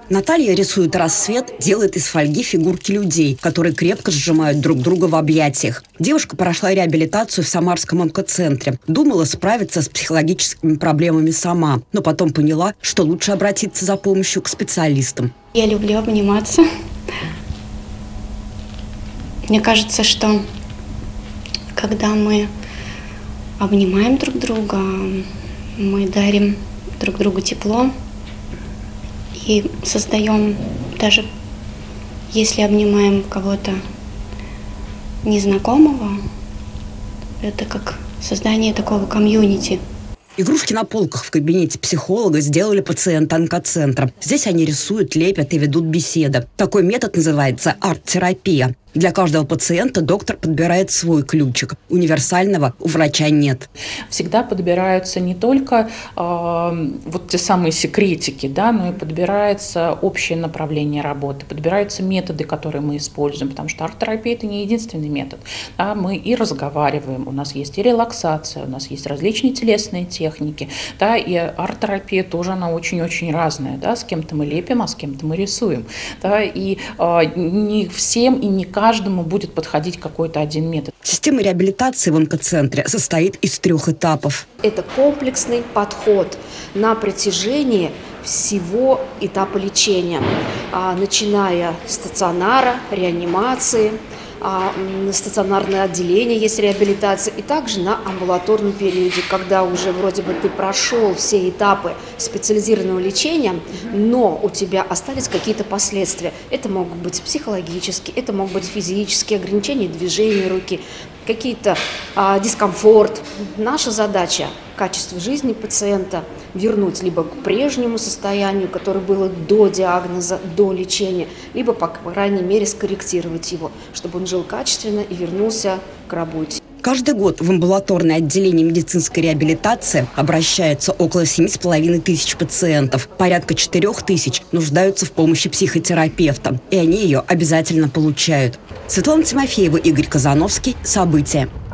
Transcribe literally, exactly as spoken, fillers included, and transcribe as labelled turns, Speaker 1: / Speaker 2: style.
Speaker 1: Наталья рисует рассвет, делает из фольги фигурки людей, которые крепко сжимают друг друга в объятиях. Девушка прошла реабилитацию в Самарском онкоцентре. Думала справиться с психологическими проблемами сама, но потом поняла, что лучше обратиться за помощью к специалистам.
Speaker 2: Я люблю обниматься. Мне кажется, что когда мы обнимаем друг друга, мы дарим друг другу тепло и создаем, даже если обнимаем кого-то незнакомого, это как создание такого комьюнити.
Speaker 1: Игрушки на полках в кабинете психолога сделали пациенты онкоцентра. Здесь они рисуют, лепят и ведут беседы. Такой метод называется арт-терапия. Для каждого пациента доктор подбирает свой ключик. Универсального у врача нет.
Speaker 3: Всегда подбираются не только э, вот те самые секретики, да, но и подбирается общее направление работы, подбираются методы, которые мы используем, потому что арт-терапия – это не единственный метод. Да, мы и разговариваем, у нас есть и релаксация, у нас есть различные телесные техники, да, и арт-терапия тоже она очень-очень разная. Да, с кем-то мы лепим, а с кем-то мы рисуем. Да, и э, не всем и не каждому будет подходить какой-то один метод.
Speaker 1: Система реабилитации в онкоцентре состоит из трех этапов.
Speaker 4: Это комплексный подход на протяжении всего этапа лечения, начиная с стационара, реанимации, на стационарное отделение есть реабилитация, и также на амбулаторном периоде, когда уже вроде бы ты прошел все этапы специализированного лечения, но у тебя остались какие-то последствия. Это могут быть психологические, это могут быть физические ограничения движения руки, какие-то а, дискомфорт. Наша задача – качество жизни пациента вернуть либо к прежнему состоянию, которое было до диагноза, до лечения, либо, по крайней мере, скорректировать его, чтобы он жил качественно и вернулся к работе.
Speaker 1: Каждый год в амбулаторное отделение медицинской реабилитации обращается около семи с половиной тысяч пациентов. Порядка четырех тысяч нуждаются в помощи психотерапевта, и они ее обязательно получают. Светлана Тимофеева, Игорь Казановский. События.